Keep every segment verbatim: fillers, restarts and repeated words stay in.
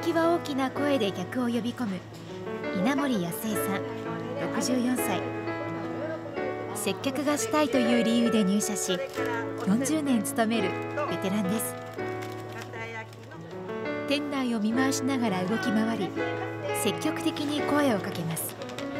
きは大きな声で客を呼び込む稲森康江さんろくじゅうよんさい。接客がしたいという理由で入社し、よんじゅうねん勤めるベテランです。店内を見回しながら動き回り、積極的に声をかけます。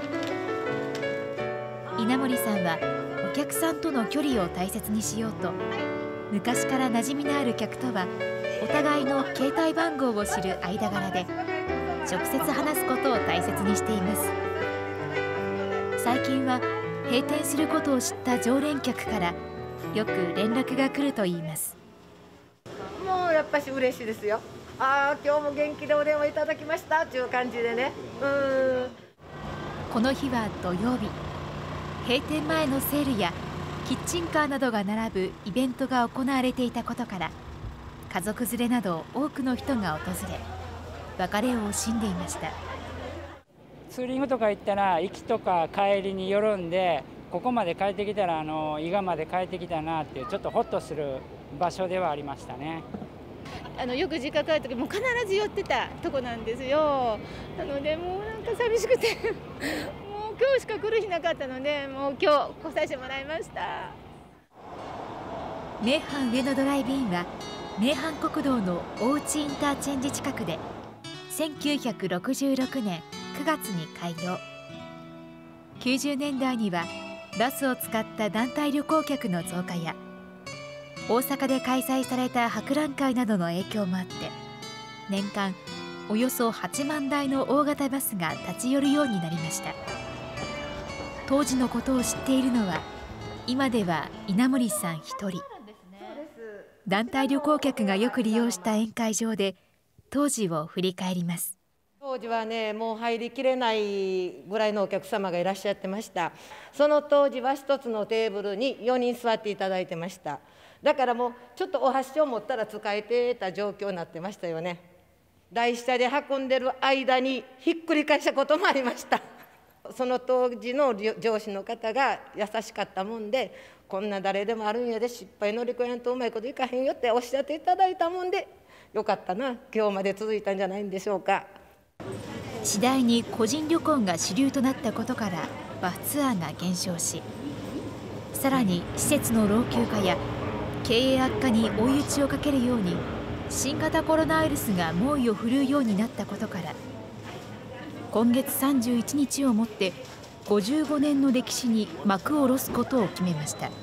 稲森さんはお客さんとの距離を大切にしようと、昔から馴染みのある客とはお互いの携帯番号を知る間柄で、直接話すことを大切にしています。最近は閉店することを知った常連客からよく連絡が来るといいます。 もうやっぱし嬉しいですよ。ああ、今日も元気でお電話いただきましたっていう感じでね。うーん。 この日は土曜日。閉店前のセールやキッチンカーなどが並ぶイベントが行われていたことから、家族連れなど多くの人が訪れ、別れを惜しんでいました。 ツーリングとか行ったら行きとか帰りによるんで、ここまで帰ってきたらあの伊賀まで帰ってきたなっていう、ちょっとホッとする場所ではありましたね。 あのよく実家帰る時も必ず寄ってたとこなんですよ。なのでもうなんか寂しくてもう今日しか来る日なかったので、もう今日来させてもらいました。 名阪上野ドライブインは名阪国道の大内インターチェンジ近くでせんきゅうひゃくろくじゅうろくねんくがつに開業。きゅうじゅうねんだいにはバスを使った団体旅行客の増加や、大阪で開催された博覧会などの影響もあって、年間およそはちまんだいの大型バスが立ち寄るようになりました。当時のことを知っているのは今では稲森さん一人。団体旅行客がよく利用した宴会場で当時を振り返ります。 当時はね、もう入りきれないぐらいのお客様がいらっしゃってました。その当時は一つのテーブルによにん座っていただいてました。だからもうちょっとお箸を持ったら使えてた状況になってましたよね。台下で運んでる間にひっくり返したこともありました。その当時の上司の方が優しかったもんで、こんな誰でもあるんやで、失敗乗り越えんとうまいこといかへんよっておっしゃっていただいたもんで、よかったな、今日まで続いたんじゃないんでしょうか。 次第に個人旅行が主流となったことからバスツアーが減少し、さらに施設の老朽化や経営悪化に追い打ちをかけるように新型コロナウイルスが猛威を振るうようになったことから、今月さんじゅういちにちをもってごじゅうごねんの歴史に幕を下ろすことを決めました。 やっ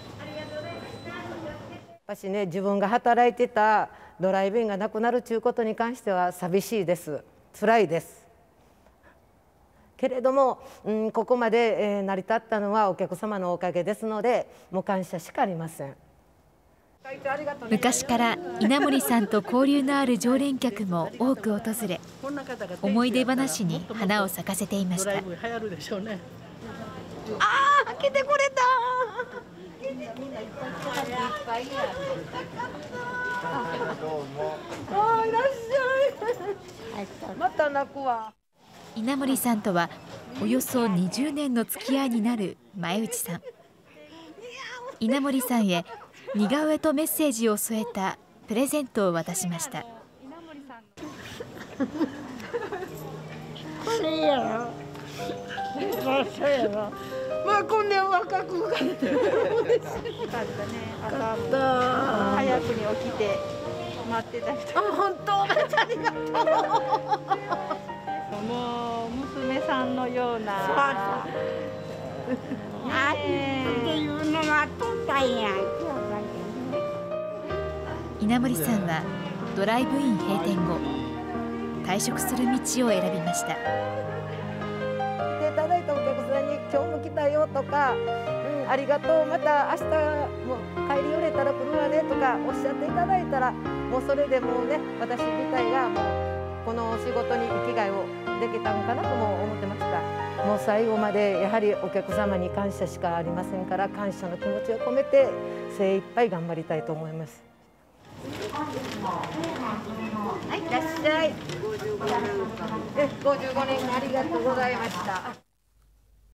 ぱしね、自分が働いてたドライブインがなくなるということに関しては寂しいです、辛いです。けれども、うん、ここまで、えー、成り立ったのはお客様のおかげですので、もう感謝しかありません。 昔から稲森さんと交流のある常連客も多く訪れ、思い出話に花を咲かせていました。ああ、来てくれた。ああ、いらっしゃい。また泣くわ。 稲森さんとはおよそにじゅうねんの付き合いになる前内さん。稲森さんへ似顔絵とメッセージを添えたプレゼントを渡しました。 これやろ。そうやろ。 まあこんな若くかって。よかったね。朝も早くに起きて待ってた人。あ、本当。ありがとう。 もう娘さんのような。あっていうのがとったんや。 稲森さんはドライブイン閉店後、退職する道を選びました。 来ていただいたお客さんに今日も来たよとか、うん、ありがとう、また明日も帰り寄れたら来るわねとかおっしゃっていただいたら、もうそれでもうね、私自体がもうこの仕事に生きがいをできたのかなとも思ってました。もう最後までやはりお客様に感謝しかありませんから、感謝の気持ちを込めて精一杯頑張りたいと思います。はい、いらっしゃい。ごじゅうごねんありがとうございました。